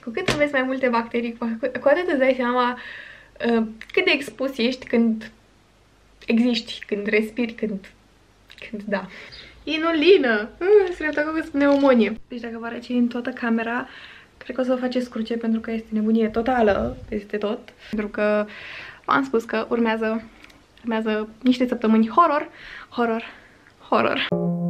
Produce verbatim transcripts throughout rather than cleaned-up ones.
cu cât înveți mai multe bacterii, cu, cu atât îți dai seama uh, cât de expus ești când existi, când respiri, când, când da. Inulină! Uh, Streptococcus pneumonie. Deci dacă vă arăt în toată camera, cred că o să vă faceți cruce pentru că este nebunie totală peste tot. Pentru că v-am spus că urmează, urmează niște săptămâni horror, horror, horror.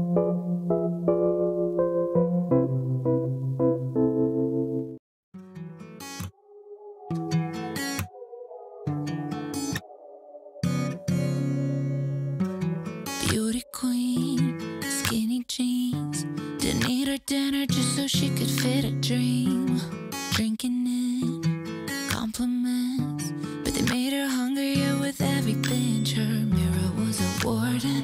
Beauty queen, skinny jeans, didn't eat her dinner just so she could fit a dream. Drinking in compliments, but they made her hungrier with every pinch. Her mirror was a warden,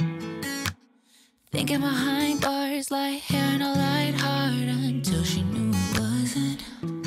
thinking behind bars like hair in a light heart, until she knew it wasn't.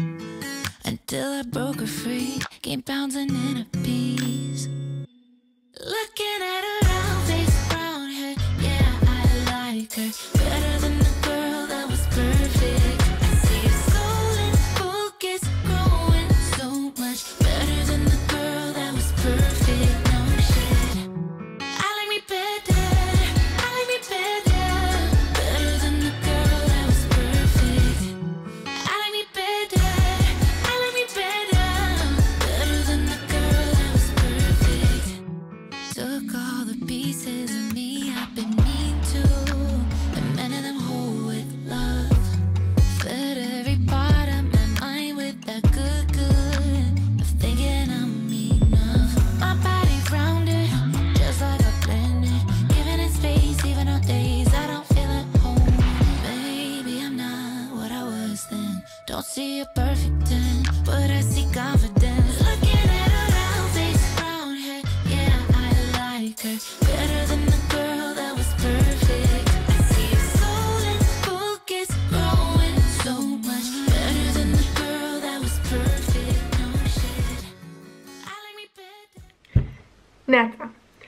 Until I broke her free, came bouncing in a piece. Looking at her round face, brown hair, yeah, I like her better than the girl that was perfect. I see her soul and focus growing so much better than the girl that was perfect. No shit, I like me better, I like me better, better than the girl that was perfect. I like me better, I like me better, better than the girl that was perfect. Took all the pieces of me I've been mean to, and mended them whole with love. Fed every part of my mind with that good, good of thinking I'm enough. My body rounded, just like a blended, giving it space even on days I don't feel at home. Maybe I'm not what I was then. Don't see a perfect ten, but I see confidence. Looking at her round face, brown hair, yeah, I like her better than the girl that was perfect. I see her soul and focus growing so much better than the girl that was perfect. No shit, I like me better. Neața.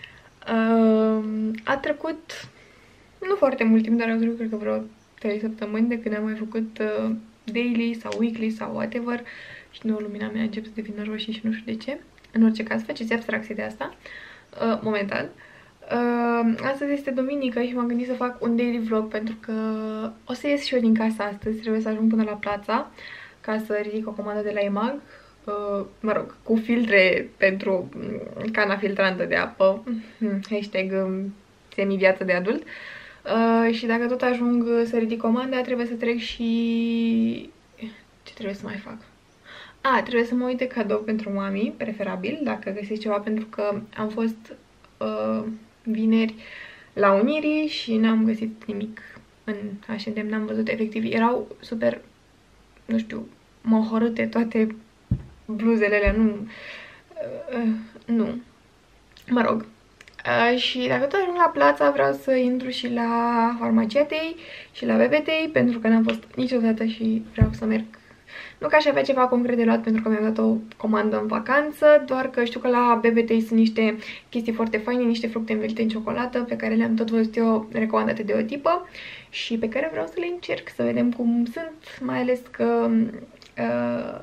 Um, a trecut nu foarte mult timp, dar au trecut cred că vreo trei săptămâni de când am mai făcut uh, daily sau weekly sau whatever și nu, lumina mea începe să devină roșie și nu știu de ce. În orice caz, faceți abstracție de asta, uh, momentan. Uh, astăzi este duminică și m-am gândit să fac un daily vlog pentru că o să ies și eu din casa astăzi, trebuie să ajung până la Plața ca să ridic o comandă de la EMAG, uh, mă rog, cu filtre pentru cana filtrantă de apă, hashtag um, semi-viață de adult. Uh, și dacă tot ajung să ridic comanda, trebuie să trec și... ce trebuie să mai fac? A, trebuie să mă uit de cadou pentru mami, preferabil, dacă găsesc ceva, pentru că am fost uh, vineri la Unirii și n-am găsit nimic în H and M, n-am văzut efectiv. Erau super, nu știu, mohorâte toate bluzele alea, nu... Uh, uh, nu. Mă rog. Uh, și dacă tot ajung la Plața, vreau să intru și la Farmaciatei și la Bebetei, pentru că n-am fost niciodată și vreau să merg. Nu că aș avea ceva concret de luat pentru că mi-am dat o comandă în vacanță, doar că știu că la Bebetei sunt niște chestii foarte faine, niște fructe învelite în ciocolată, pe care le-am tot văzut eu recomandate de o tipă și pe care vreau să le încerc, să vedem cum sunt, mai ales că uh,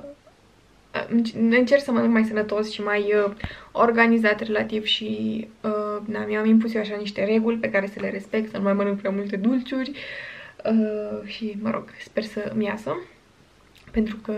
încerc să mănânc mai sănătos și mai uh, organizat relativ și uh, na, mi-am impus eu așa niște reguli pe care să le respect, să nu mai mănânc prea multe dulciuri uh, și, mă rog, sper să-mi iasă, pentru că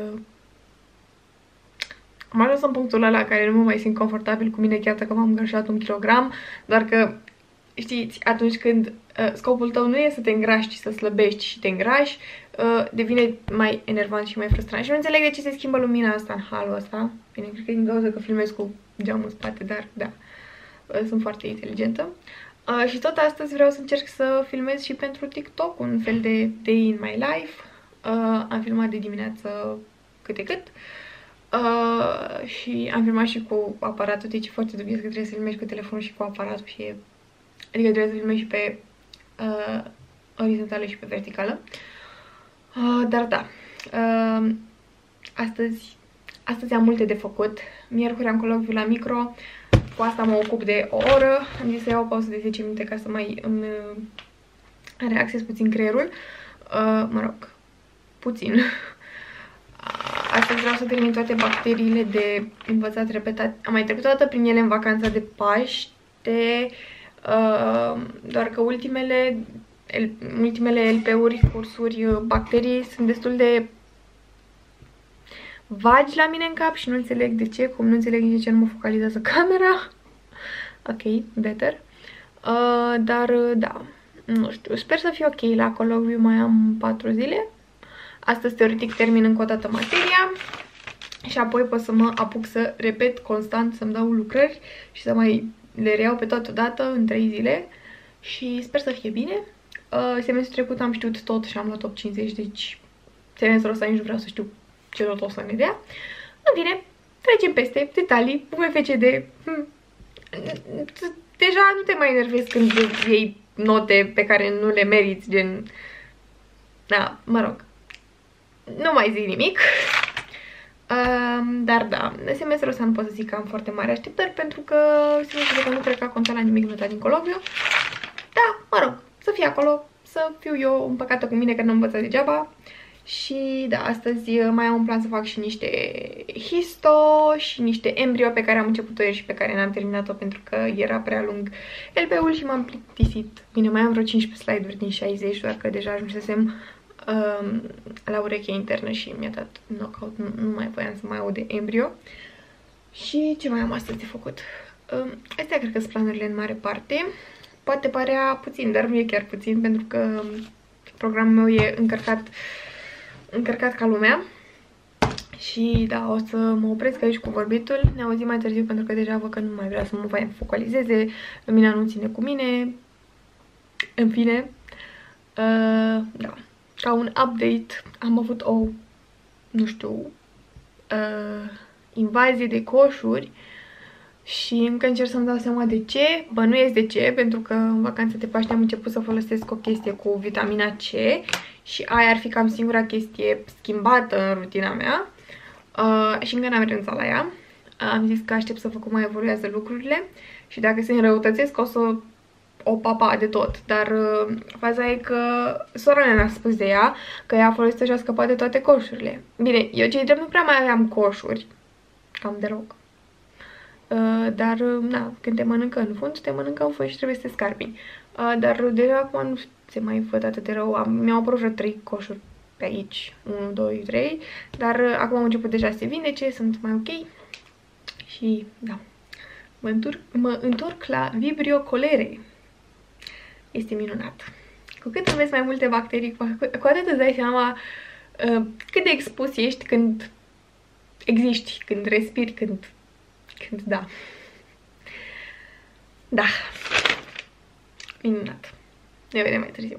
am ajuns în punctul ăla la care nu mă mai simt confortabil cu mine, chiar dacă m-am îngrășat un kilogram, doar că, știți, atunci când uh, scopul tău nu e să te îngrași, ci să slăbești și te îngrași, uh, devine mai enervant și mai frustrant. Și nu înțeleg de ce se schimbă lumina asta în halul ăsta. Bine, cred că e din cauza că filmez cu geamul în spate, dar da, uh, sunt foarte inteligentă. Uh, și tot astăzi vreau să încerc să filmez și pentru TikTok un fel de day in my life. Uh, am filmat de dimineață câte cât. Uh, și am filmat și cu aparatul, deci e foarte dubios că trebuie să filmezi cu telefonul și cu aparatul și e... Adică trebuie să filmezi și pe uh, orizontală și pe verticală. Uh, dar da, uh, astăzi, astăzi am multe de făcut. Miercuri am colocviu la micro, cu asta mă ocup de o oră. Am zis să iau o pauză de zece minute ca să mai îmi uh, relaxez puțin creierul. Uh, mă rog, puțin. Uh, astăzi vreau să termin toate bacteriile de învățat repetat. Am mai trecut o dată prin ele în vacanța de Paște, uh, doar că ultimele, ultimele L P-uri, cursuri, bacterii sunt destul de vagi la mine în cap și nu înțeleg de ce, cum nu înțeleg nici de ce nu mă focalizează camera. Ok, better. Uh, dar, da, nu știu, sper să fie ok la colocviu, mai am patru zile. Astăzi, teoretic, termin încă o dată materia și apoi pot să mă apuc să repet constant, să-mi dau lucrări și să mai le reiau pe toată dată în trei zile și sper să fie bine. Uh, semestrul trecut am știut tot și am luat top cincizeci, deci semestrul ăsta nici nu vreau să știu ce tot o să ne dea. În fine, trecem peste detalii, U F C D. Hm. Deja nu te mai enervezi când iei note pe care nu le meriți, gen... Da, mă rog. Nu mai zic nimic. Um, dar da, semestrul ăsta nu pot să zic că am foarte mari așteptări, pentru că semestrul că nu cred că a contat la nimic nota din colocviu. Da, mă rog, să fie acolo, să fiu eu împăcată cu mine că nu am învățat degeaba. Și da, astăzi mai am un plan să fac și niște histo și niște embryo pe care am început-o ieri și pe care n-am terminat-o pentru că era prea lung L P-ul și m-am plictisit. Bine, mai am vreo cincisprezece slide-uri din șaizeci, doar că deja ajunsesem um, la urechea internă și mi-a dat knockout, nu, nu mai voiam să mai aud de embryo. Și ce mai am astăzi de făcut? Um, astea cred că sunt planurile în mare parte. Poate părea puțin, dar nu e chiar puțin, pentru că programul meu e încărcat încărcat ca lumea. Și da, o să mă opresc aici cu vorbitul. Ne auzim mai târziu pentru că deja văd că nu mai vrea să mă mai focalizeze. Lumina nu ține cu mine. În fine, uh, da, ca un update am avut o, nu știu, uh, invazie de coșuri și încă încerc să-mi dau seama de ce. Bănuiesc de ce, pentru că în vacanța de Paște am început să folosesc o chestie cu vitamina C și aia ar fi cam singura chestie schimbată în rutina mea. Uh, și încă n-am renunțat la ea. Uh, am zis că aștept să văd cum mai evoluează lucrurile și dacă se înrăutățesc o să o papa de tot. Dar uh, faza e că sora mea mi-a spus de ea că ea a folosit și a scăpat de toate coșurile. Bine, eu cei drept nu prea mai aveam coșuri, cam deloc. Uh, dar, uh, na, când te mănâncă în fund, te mănâncă în fund și trebuie să te scarpini. Uh, dar deja acum nu se mai văd atât de rău. Mi-au apărut vreo trei coșuri pe aici. unu, doi, trei. Dar uh, acum am început deja să se vindece, sunt mai ok. Și, da, mă întorc, mă întorc la Vibrio cholerae. Este minunat. Cu cât înveți mai multe bacterii, cu, cu atât îți dai seama uh, cât de expus ești când existi, când respiri, când... când da. Da. Minunat. Ne vedem mai târziu.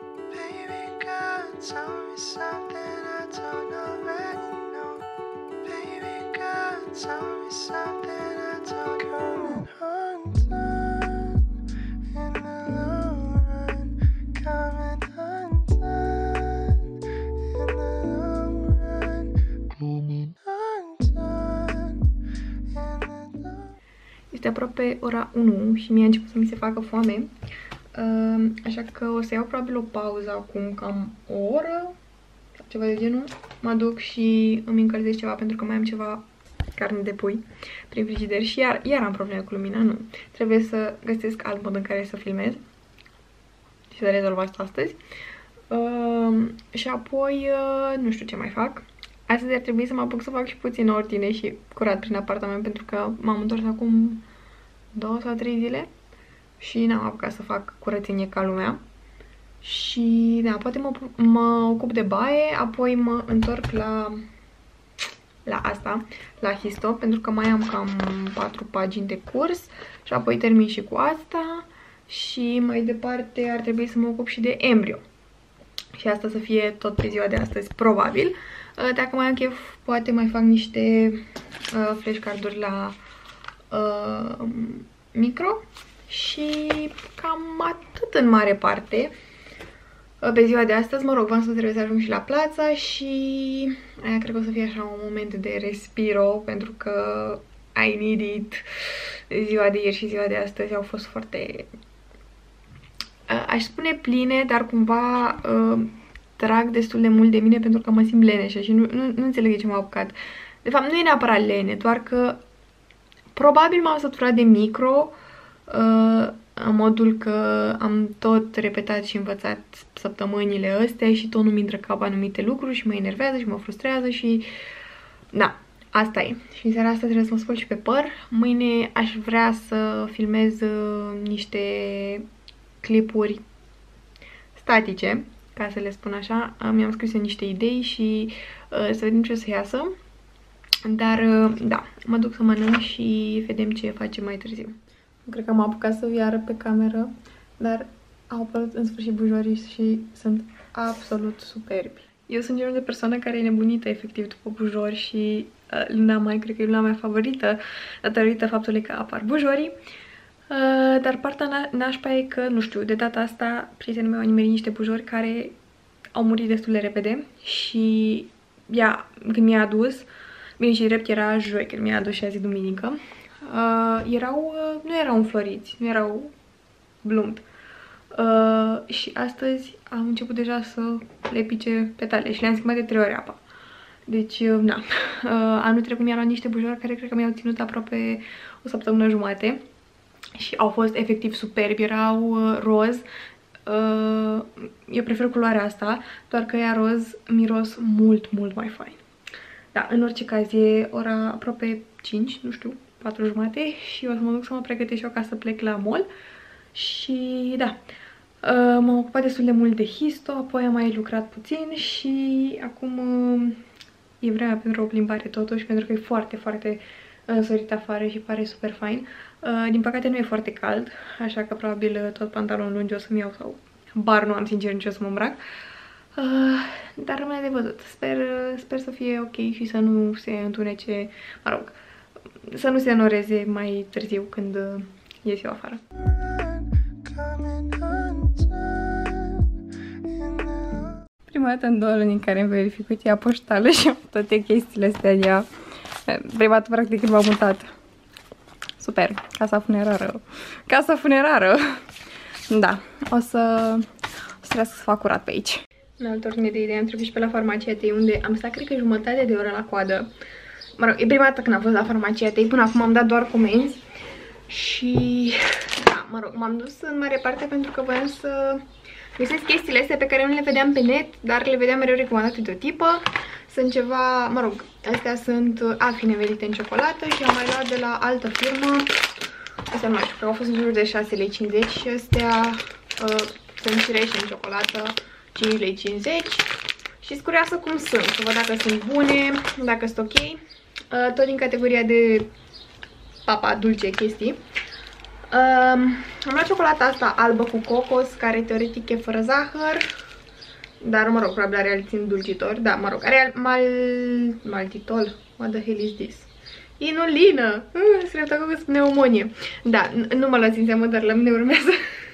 Este aproape ora unu și mie a început să mi se facă foame. Uh, așa că o să iau probabil o pauză acum, cam o oră, ceva de genul. Mă duc și îmi încălzesc ceva pentru că mai am ceva carne de pui prin frigider și iar, iar am probleme cu lumina, nu. Trebuie să găsesc alt mod în care să filmez și să rezolv asta astăzi. Uh, și apoi, uh, nu știu ce mai fac. Astăzi ar trebui să mă apuc să fac și puțin ordine și curat prin apartament pentru că m-am întors acum două sau trei zile și n-am apucat să fac curățenie ca lumea. Și da, poate mă, mă ocup de baie, apoi mă întorc la, la asta, la histo, pentru că mai am cam patru pagini de curs și apoi termin și cu asta și mai departe ar trebui să mă ocup și de embryo. Și asta să fie tot pe ziua de astăzi, probabil. Dacă mai am chef, poate mai fac niște uh, flashcard-uri la uh, micro. Și cam atât în mare parte uh, pe ziua de astăzi. Mă rog, v-am spus, trebuie să ajung și la Plața și aia cred că o să fie așa un moment de respiro, pentru că I need it. Ziua de ieri și ziua de astăzi au fost foarte... Uh, aș spune pline, dar cumva... Uh, trag destul de mult de mine pentru că mă simt leneșă și nu, nu, nu înțeleg de ce m-a apucat. De fapt, nu e neapărat lene, doar că probabil m-am săturat de micro, uh, în modul că am tot repetat și învățat săptămânile astea și tot nu-mi intră cap anumite lucruri și mă enervează și mă frustrează și... Da, asta e. Și în seara asta trebuie să mă spăl și pe păr. Mâine aș vrea să filmez uh, niște clipuri statice, ca să le spun așa. Mi-am scris niște idei și uh, să vedem ce o să iasă. Dar, uh, da, mă duc să mănânc și vedem ce facem mai târziu. Cred că m-am apucat să viară pe cameră, dar au apărut în sfârșit bujorii și sunt absolut superbi. Eu sunt genul de persoană care e nebunită efectiv după bujori și uh, luna mai, cred că e luna mea favorită, datorită faptului că apar bujorii. Uh, dar partea na nașpa e că, nu știu, de data asta prietenul meu a nimerit niște bujori care au murit destul de repede și ea, când mi-a adus, bine și drept era joi când mi-a adus și azi duminică, uh, erau, uh, nu erau înfloriți, nu erau bloomed. Uh, și astăzi am început deja să le pice petale și le-am schimbat de trei ori apa. Deci, uh, na. Uh, anul trecut mi-a luat niște bujori care cred că mi-au ținut aproape o săptămână jumate și au fost efectiv superbi, erau uh, roz. Uh, eu prefer culoarea asta, doar că ea roz miros mult, mult mai fain. Da, în orice caz e ora aproape cinci, nu știu, patru jumate și o să mă duc să mă pregătesc eu ca să plec la mall. Și da, uh, m-am ocupat destul de mult de histo, apoi am mai lucrat puțin și acum uh, e vremea pentru o plimbare totuși, pentru că e foarte, foarte uh, sorit afară și pare super fain. Uh, din păcate nu e foarte cald, așa că probabil uh, tot pantalonul lungi o să-mi iau sau bar nu am sincer nici o să mă îmbrac. Uh, dar rămâne de văzut. Sper, sper să fie ok și să nu se întunece, mă rog, să nu se anoreze mai târziu când uh, ies eu afară. Prima dată în două luni în care îmi verific cutia poștală și am toate chestiile astea de ea. Prima dată, practic, când m-am mutat. Super, casa funerară. Casa funerară! Da, o să, o să trebuie să fac curat pe aici. În altă ordine de idei, am trecut și pe la farmacia Tei, unde am stat, cred că, jumătate de oră la coadă. Mă rog, e prima dată când am fost la farmacia Tei, până acum am dat doar comenzi. Și, da, mă rog, m-am dus în mare parte pentru că voiam să găsesc chestiile astea pe care nu le vedeam pe net, dar le vedeam mereu recomandate de o tipă. Sunt ceva, mă rog, astea sunt afine învelite în ciocolată și am mai luat de la altă firmă. Astea nu mai știu, că au fost în jur de șase lei cincizeci și astea uh, sunt cireșe în ciocolată, cinci lei cincizeci. Și sunt curioasă cum sunt, să văd dacă sunt bune, dacă sunt ok. Uh, tot din categoria de papa dulce chestii. Um, am luat ciocolata asta albă cu cocos, care teoretic e fără zahăr, dar mă rog, probabil are alții dulcitori. Da, mă rog, are mal... maltitol. What the hell is this? Inulină! Uh, se reptă cu pneumonie. Da, nu mă luați în seamă, dar la mine urmează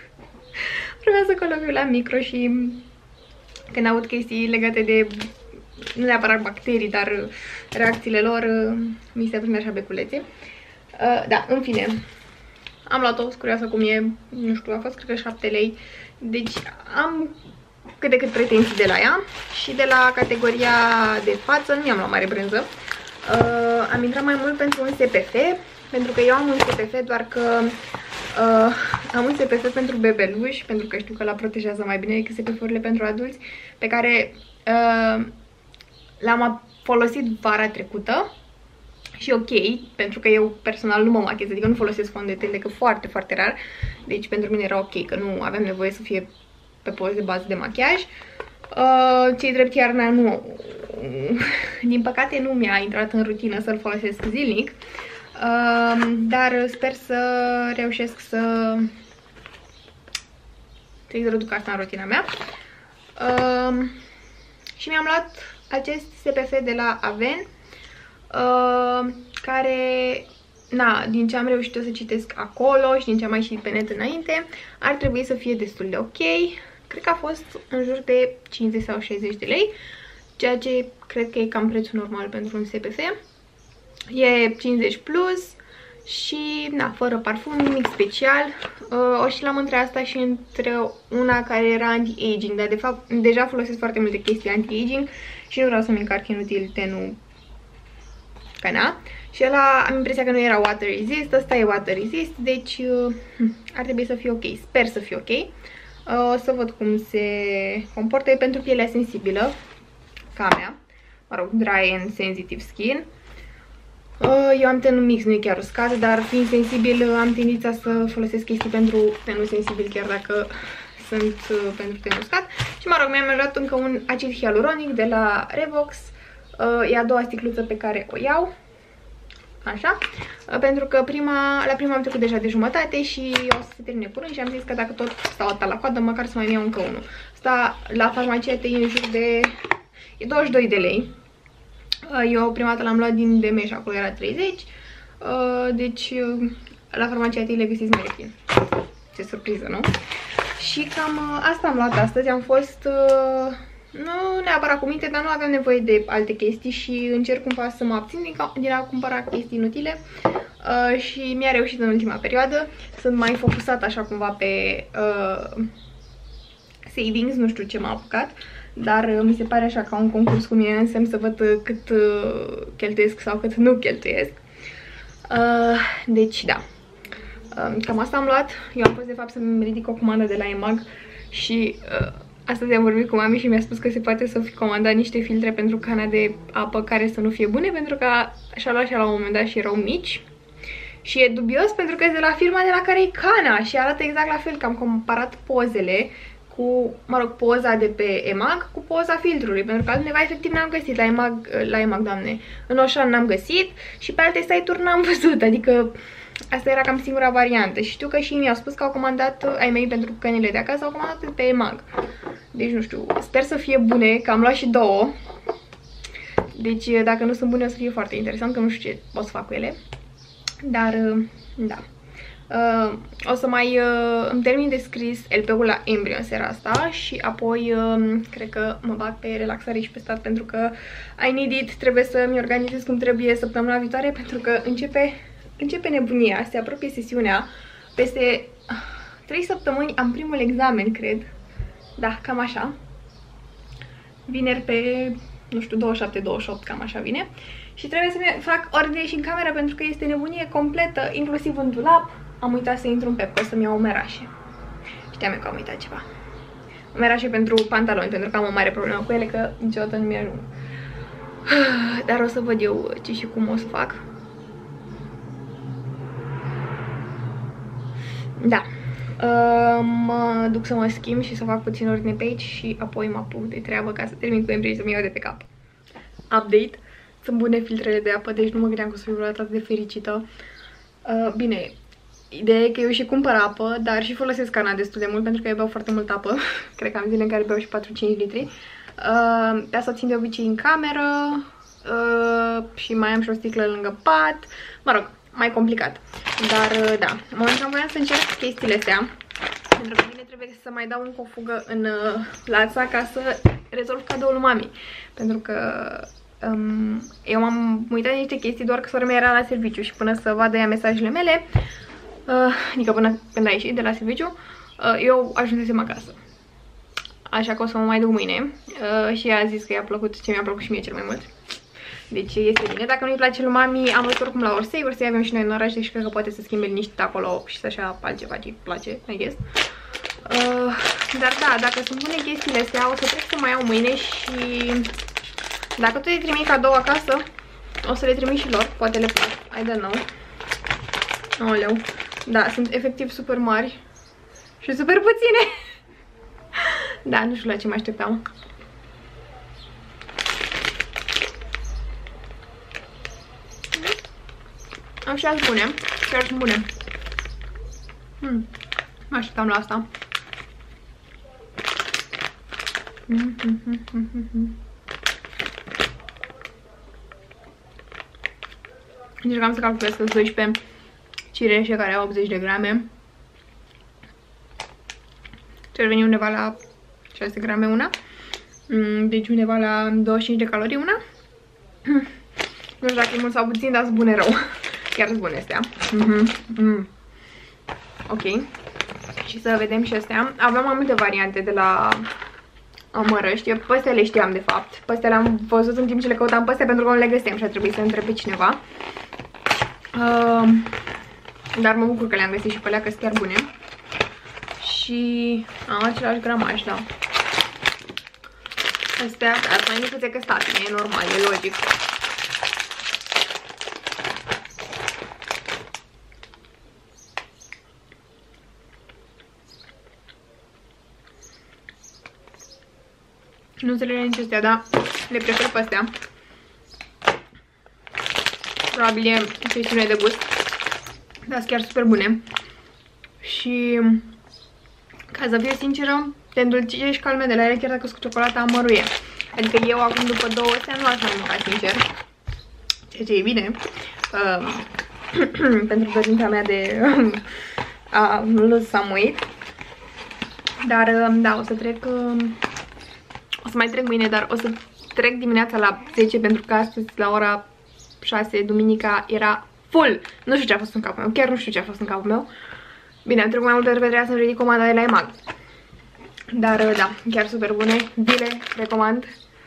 urmează coloviul la micro și când aud chestii legate de, nu neapărat bacterii, dar reacțiile lor, mi se prinde așa beculețe. Uh, da, în fine, am luat-o, curioasă cum e, nu știu, a fost cred că șapte lei, deci am cât de cât pretenții de la ea. Și de la categoria de față nu mi-am luat mare brânză, uh, am intrat mai mult pentru un S P F, pentru că eu am un S P F, doar că uh, am un S P F pentru bebeluși, pentru că știu că la protejează mai bine decât S P F-urile pentru adulți, pe care uh, l-am folosit vara trecută. Și ok, pentru că eu personal nu mă machez, adică nu folosesc fond de ten decât foarte, foarte rar. Deci pentru mine era ok, că nu aveam nevoie să fie pe post de bază de machiaj. Uh, Ce-i drept, iarna nu, din păcate nu mi-a intrat în rutină să-l folosesc zilnic. Uh, dar sper să reușesc să să introduc asta în rutina mea. Uh, și mi-am luat acest S P F de la Aven. Uh, care, na, din ce am reușit eu să citesc acolo și din ce am mai citit pe net înainte, ar trebui să fie destul de ok. Cred că a fost în jur de cincizeci sau șaizeci de lei, ceea ce cred că e cam prețul normal pentru un S P F. E cincizeci plus Și, na, fără parfum, nimic special. Uh, o și l-am între asta și între una care era anti-aging, dar de fapt deja folosesc foarte multe chestii anti-aging și nu vreau să-mi încarc inutil tenul ca na. Și ăla am impresia că nu era water resist, ăsta e water resist, deci uh, ar trebui să fie ok, sper să fie ok. Uh, o să văd cum se comportă, e pentru pielea sensibilă, ca mea, mă rog, dry and sensitive skin. Eu am tenul mix, nu e chiar uscat, dar fiind sensibil am tendința să folosesc chestii pentru tenul sensibil, chiar dacă sunt pentru tenul uscat. Și mă rog, mi-am luat încă un acid hialuronic de la Revox. E a doua sticluță pe care o iau. Așa. Pentru că prima, la prima am trecut deja de jumătate și o să se termine curând și am zis că dacă tot stau atât la coadă, măcar să mai iau încă unul. Asta la farmacie te în jur de e douăzeci și doi de lei. Eu prima dată l-am luat din D M și acolo era treizeci. Deci la farmacia le găsiți mai ieftin. Ce surpriză, nu? Și cam asta am luat astăzi. Am fost nu neapărat cu minte, dar nu aveam nevoie de alte chestii și încerc cumva să mă abțin din, din a cumpăra chestii inutile. Și mi-a reușit în ultima perioadă. Sunt mai focusată așa cumva pe uh, savings, nu știu ce m-a apucat. Dar mi se pare așa ca un concurs cu mine, însemn să văd cât uh, cheltuiesc sau cât nu cheltuiesc. Uh, deci, da. Uh, cam asta am luat. Eu am fost, de fapt, să-mi ridic o comandă de la EMAG și uh, astăzi am vorbit cu mami și mi-a spus că se poate să fi comandat niște filtre pentru cana de apă care să nu fie bune, pentru că așa luat și la un moment dat și erau mici. Și e dubios pentru că e de la firma de la care e cana și arată exact la fel, că am comparat pozele cu, mă rog, poza de pe EMAG cu poza filtrului, pentru că altundeva efectiv n-am găsit, la EMAG, la EMAG, doamne, în Oșan n-am găsit și pe alte site-uri n-am văzut, adică asta era cam singura variantă. Și știu că și mi-au spus că au comandat, ai mei pentru cănile de acasă, au comandat pe EMAG. Deci nu știu, sper să fie bune, că am luat și două. Deci dacă nu sunt bune o să fie foarte interesant, că nu știu ce pot să fac cu ele. Dar, da. Uh, o să mai uh, îmi termin de scris L P-ul la Embry în seara asta și apoi uh, cred că mă bag pe relaxare și pe stat, pentru că I need it, trebuie să-mi organizez cum trebuie săptămâna viitoare, pentru că începe, începe nebunia, se apropie sesiunea. Peste trei săptămâni am primul examen, cred. Da, cam așa. Vineri pe, nu știu, douăzeci și șapte douăzeci și opt, cam așa vine. Și trebuie să-mi fac ordine și în cameră, pentru că este nebunie completă, inclusiv în dulap. Am uitat să intru în Pepco să-mi iau omerașe. Știam eu că am uitat ceva. Omerașe pentru pantaloni, pentru că am o mare problemă cu ele, că niciodată nu mi-ajung. Dar o să văd eu ce și cum o să fac. Da. Mă duc să mă schimb și să fac puțin ordine pe aici și apoi mă apuc de treabă ca să termin cu Embry și să-mi iau de pe cap. Update. Sunt bune filtrele de apă, deci nu mă gândeam că o să fiu vreodată atât de fericită. Uh, bine, ideea e că eu și cumpăr apă, dar și folosesc cana destul de mult, pentru că eu beau foarte multă apă. Cred că am zile în care beau și patru-cinci litri. Uh, pe asta o țin de obicei în cameră uh, și mai am și o sticlă lângă pat. Mă rog, mai complicat. Dar, uh, da, momentan voiam să încerc chestiile astea, pentru că bine trebuie să mai dau încă o fugă în uh, Plața ca să rezolv cadoul mami. Pentru că Um, eu m-am uitat niște chestii, doar că sora mea era la serviciu și până să vadă ea mesajele mele, uh, adică până când a ieșit de la serviciu, uh, eu ajunsesem acasă. Așa că o să mă mai duc mâine uh, și ea a zis că i-a plăcut ce mi-a plăcut și mie cel mai mult. Deci este bine. Dacă nu-i place lui mami, am văzut oricum la Orsay. Orsay avem și noi în oraș, deci cred că poate să schimbe liniștit acolo și să-și ia altceva ce-i place, I guess. Uh, dar da, dacă sunt bune chestiile astea, o să trebuie să mai iau mâine și dacă tu le trimit cadou acasă, o să le trimit și lor. Poate le plac, I don't know. Aoleu. Da, sunt efectiv super mari și super puține. Da, nu știu la ce mă așteptam. Am și alți bune. Și alți bune. Hmm. Mă așteptam la asta. Mm -hmm -hmm -hmm. Încercam să calculez că sunt doisprezece cireșe care au optzeci de grame. Ce ar veni undeva la șase grame una. Deci undeva la douăzeci și cinci de calorii una. Nu știu dacă e mult sau puțin, dar sunt bune rău. Chiar sunt bune astea. Mm-hmm. Mm. Ok. Și să vedem și astea. Aveam mai multe variante de la Amărăști. Eu pe astea le știam de fapt. Pe astea le-am văzut în timp ce le căutam pe astea pentru că nu le găseam și a trebuit să întreb pe cineva. Uh, dar mă bucur că le-am găsit și pe alea, că sunt chiar bune. Și am același gramaj, da. Astea, dar mai micuțe că statine, e normal, e logic. Nu înțeleg nici astea, dar le prefer pe astea. Probabil e chestiune de gust. Dar sunt chiar super bune. Și ca să fiu sinceră, te îndulcicești calmele ele, chiar dacă sunt cu ciocolata amăruie. Adică eu acum după două astea nu aș mai mânca, sincer. Ceea ce e bine. Uh, pentru dorința mea de a lose some weight. Dar da, o să trec... Uh, o să mai trec mâine, dar o să trec dimineața la zece pentru că astăzi la ora șase, duminica, era full. Nu știu ce a fost în capul meu, chiar nu știu ce a fost în capul meu. Bine, am trecut mai multe ori pentru să-mi ridic comanda de la EMAG. Dar da, chiar super bune. Bile, recomand.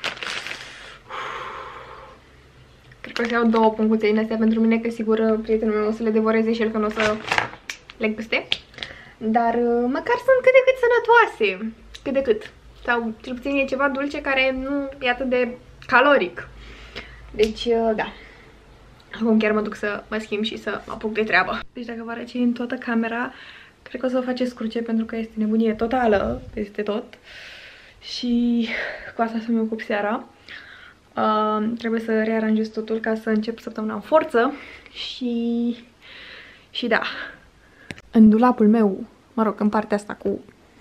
Cred că o să iau două punguțe din astea pentru mine, că sigur prietenul meu o să le devoreze și el că nu o să le guste. Dar măcar sunt cât de cât sănătoase. Cât de cât. Sau cel puțin e ceva dulce care nu e atât de caloric. Deci, da. Acum chiar mă duc să mă schimb și să mă apuc de treabă. Deci dacă vă arăt în toată camera, cred că o să o faceți cruce pentru că este nebunie totală peste tot. Și cu asta să-mi ocup seara. Uh, trebuie să rearanjez totul ca să încep săptămâna în forță. Și... Și da. În dulapul meu, mă rog, în partea asta cu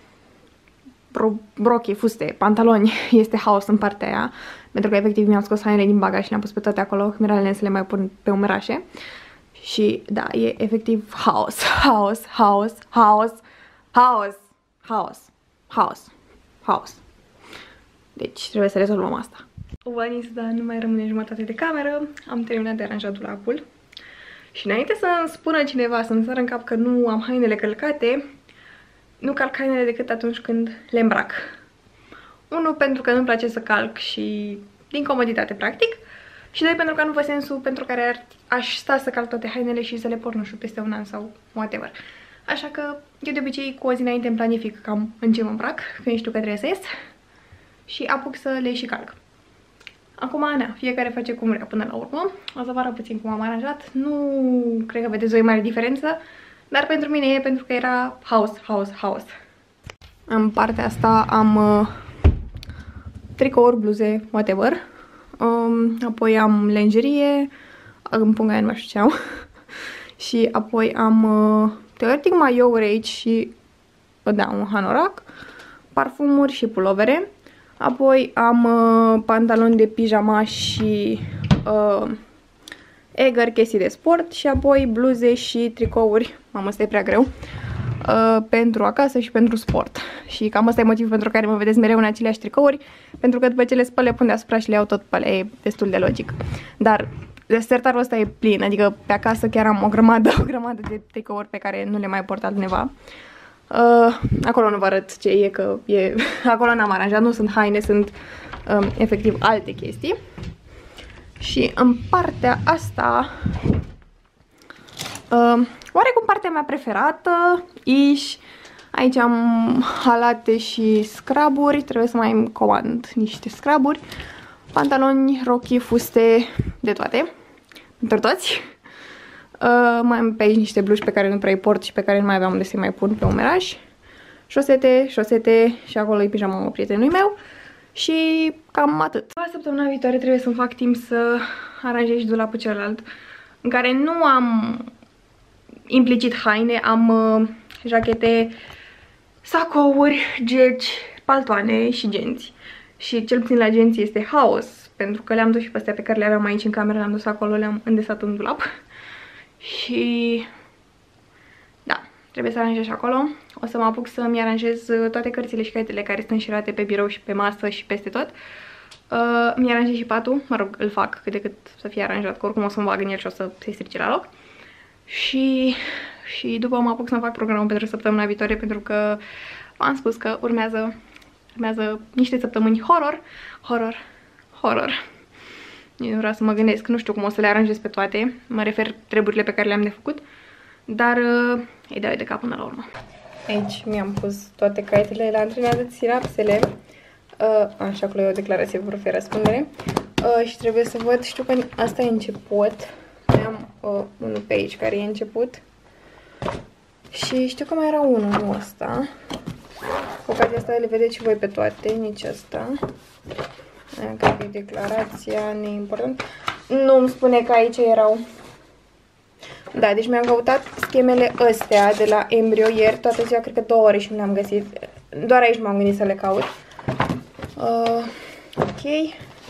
bro broche, fuste, pantaloni, este haos în partea aia. Pentru că efectiv mi-am scos hainele din bagaj și le-am pus pe toate acolo, miralele să le mai pun pe umerașe. Și da, e efectiv haos, haos, haos, haos, haos, haos, haos, haos. Deci trebuie să rezolvăm asta. Vanis, dar nu mai rămâne jumătate de cameră, am terminat de aranjat dulapul. Și înainte să-mi spună cineva, să-mi sară în cap că nu am hainele călcate, nu calc hainele decât atunci când le îmbrac. Unu, pentru că nu-mi place să calc și din comoditate, practic. Și doi, pentru că nu văd sensul pentru care ar, aș sta să calc toate hainele și să le port, nu știu, peste un an sau whatever. Așa că eu de obicei cu o zi înainte îmi planific cam în ce mă îmbrac, când știu că trebuie să ies. Și apuc să le și calc. Acum, Ana, fiecare face cum vrea până la urmă. O să vă arăt puțin cum am aranjat. Nu cred că vedeți o mare diferență, dar pentru mine e pentru că era haos, haos, haos. În partea asta am uh, tricouri, bluze, whatever. Um, apoi am lenjerie, îmi pun aia, nu știu ce am. Și apoi am uh, teoretic maiouri aici și, da, un hanorac, parfumuri și pulovere. Apoi am uh, pantaloni de pijama și uh, egări, chestii de sport. Și apoi bluze și tricouri, mamă, ăsta e prea greu, uh, pentru acasă și pentru sport. Și cam ăsta e motivul pentru care mă vedeți mereu în aceleași tricouri, pentru că după ce le spăl, le pun deasupra și le iau tot pe alea, e destul de logic. Dar sertarul ăsta e plin, adică pe acasă chiar am o grămadă, o grămadă de tricouri pe care nu le mai port altundeva. Uh, acolo nu vă arăt ce e, că e, acolo n-am aranjat, nu sunt haine, sunt um, efectiv alte chestii. Și în partea asta, uh, oarecum partea mea preferată, iși, aici am halate și scraburi, trebuie să mai îmi comand niște scraburi, pantaloni, rochii, fuste, de toate, pentru toți. Uh, mai am pe aici niște bluși pe care nu prea îi port și pe care nu mai aveam unde să-i mai pun pe umeraș. Șosete, șosete și acolo e pijama prietenului meu. Și cam atât. La săptămâna viitoare trebuie să-mi fac timp să aranjez și dulapul celălalt, în care nu am implicit haine, am uh, jachete, sacouri, geci, paltoane și genți. Și cel puțin la genți este haos, pentru că le-am dus și pe astea pe care le aveam aici în cameră, le-am dus acolo, le-am îndesat în dulap. Și da, trebuie să aranjez și acolo. O să mă apuc să-mi aranjez toate cărțile și caietele care sunt înșirate pe birou și pe masă și peste tot. Uh, mi aranjez și patul, mă rog, îl fac cât de cât să fie aranjat, că oricum o să-mi bag în el și o să se strice la loc. Și, și după mă apuc să-mi fac programul pentru săptămâna viitoare, pentru că v-am spus că urmează, urmează niște săptămâni horror, horror, horror. Eu nu vreau să mă gândesc, nu știu cum o să le aranjez pe toate, mă refer treburile pe care le-am de făcut, dar uh, îi dau de cap până la urmă. Aici mi-am pus toate caietele la antrenează sinapsele. Uh, așa, acolo e o declarație de profil răspundere. Uh, și trebuie să văd, știu că asta e început. Am uh, unul pe aici care e început. Și știu că mai era unul, nu ăsta. Cu ocazia asta le vedeți și voi pe toate, nici ăsta. Aia cred că e declarația, neimportant. Nu îmi spune că aici erau. Da, deci mi-am căutat schemele astea de la Embryo ieri, toată ziua, cred că două ore și nu le-am găsit. Doar aici m-am gândit să le caut. Uh, ok.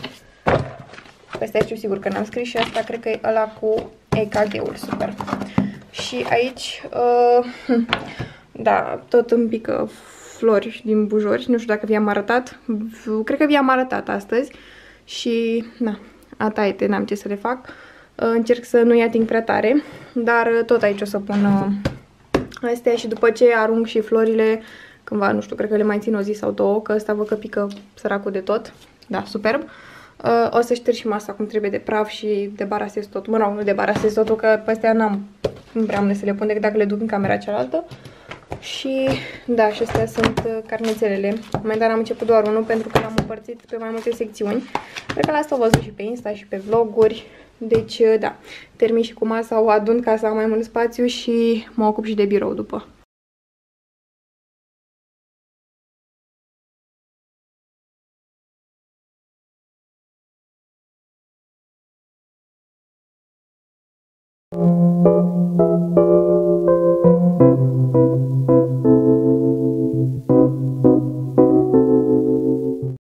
Asta știu sigur că n-am scris și asta cred că e ăla cu E K G-ul, super. Și aici, uh, da, tot îmi pică flori din bujori, nu știu dacă vi-am arătat, cred că vi-am arătat astăzi și, na, ataite, n-am ce să le fac. Încerc să nu-i ating prea tare, dar tot aici o să pun astea și după ce arunc și florile, cândva, nu știu, cred că le mai țin o zi sau două, că ăsta văd că pică săracul de tot. Da, superb. O să șterg și masa cum trebuie de praf și debarasez tot. Mă rog, nu debarasez totul, că pe astea n-am, nu prea am să le pun decât dacă le duc în camera cealaltă. Și da, și astea sunt carnețelele. Momentan am început doar unul pentru că l-am împărțit pe mai multe secțiuni. Cred că la asta o văzut și pe Insta și pe vloguri. Deci, da, termin și cu masa, o adun ca să am mai mult spațiu și mă ocup și de birou după. Thank you.